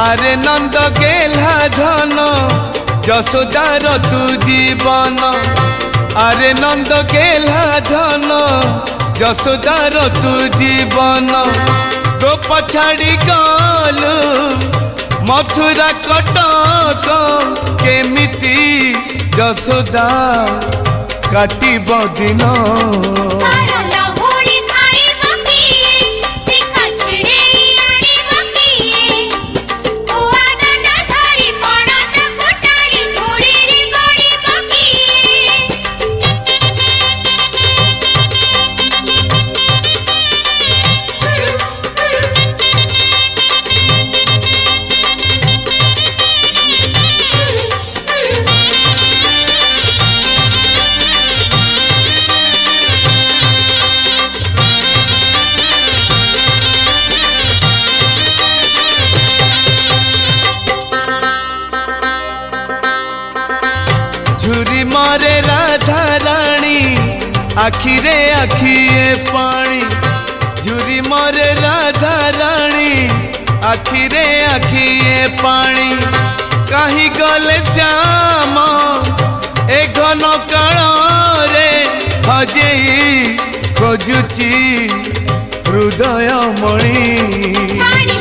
आरे नंद गेला धन यशोदार तू जीवन आरे नंद गेला धन यशोदार तू जीवन गोप छाड़ी गलु मथुरा कटक केमिति यशोदा काटिब दिन झुरी मारे राधा रानी आखिरे आखिए पानी झुरी मारे राधा रानी आखिरे आखिए पानी कहीं गले श्याम ए घन काल रे हजेई खोजुची हृदय मणि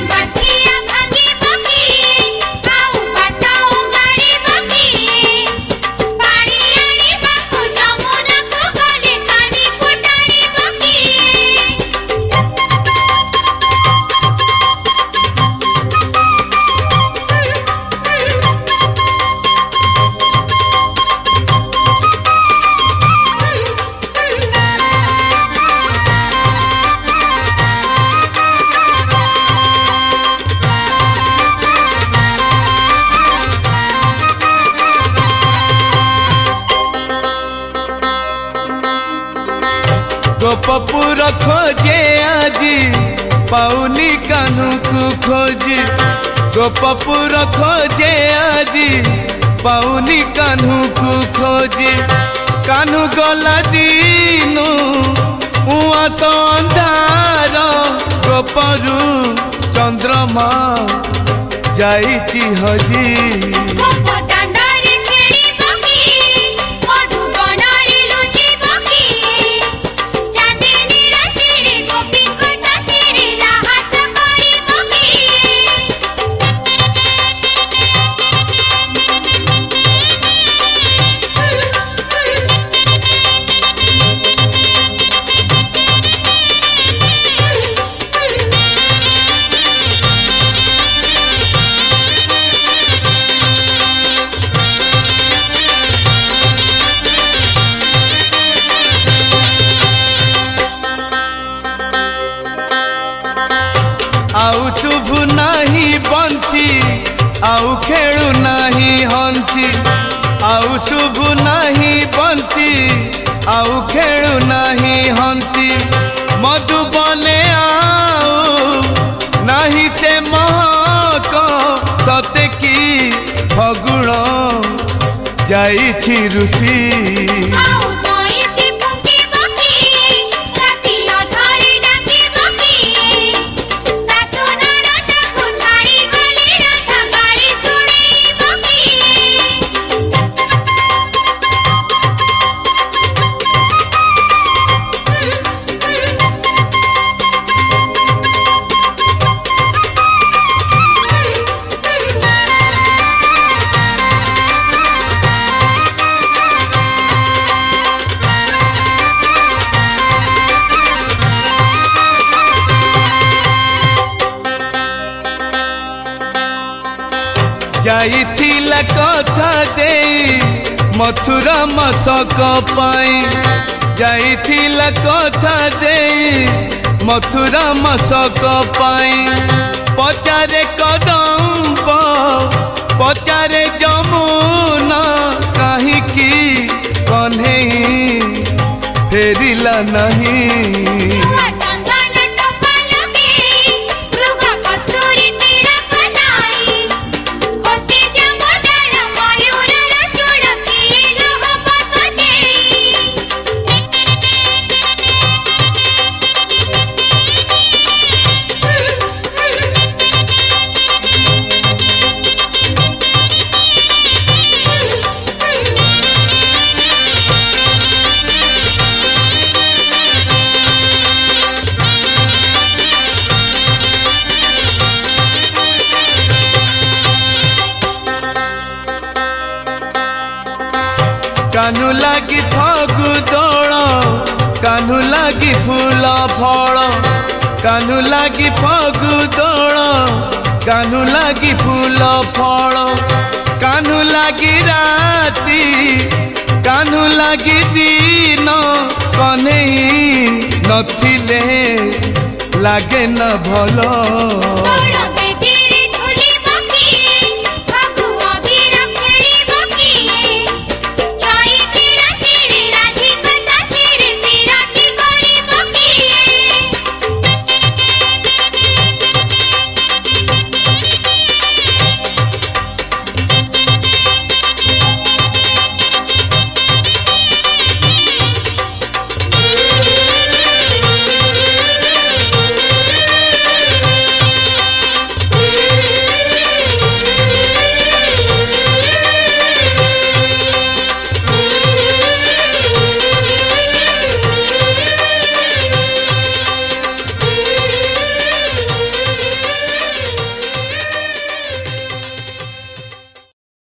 गोपपुर खोजे आजी पाउनी कान्हू को खोजी गोपपुर खोजे आजी पाउनी कान्हू को खोजी कान्हू गला दीनु उआस अंधार गोपरु चंद्रमा जाइची हजी आउ शुभ नहीं बंसी आउ खेलु नहीं हंसी आउ शुभ नहीं बंसी आउ खेलु नहीं हंसी मधुबने आउ नहीं से महक सते की फगुण जाइछि ऋषि जाइथिला कथा दे मथुरा मसक पाई जाइथिला कथा दे मथुरा मसक पाई पचारे कदम्ब पचारे जमुना कहीं की कन्हई फेरिला नहीं कान्हू लागी फगु दोल कान्हू लागी फूल फल कान्हू लागी फगु दोल कान्हू लागी फूल फल कान्हू लागी राती कान्हू लागी दिन कन्हई नथिले लागे न भलो।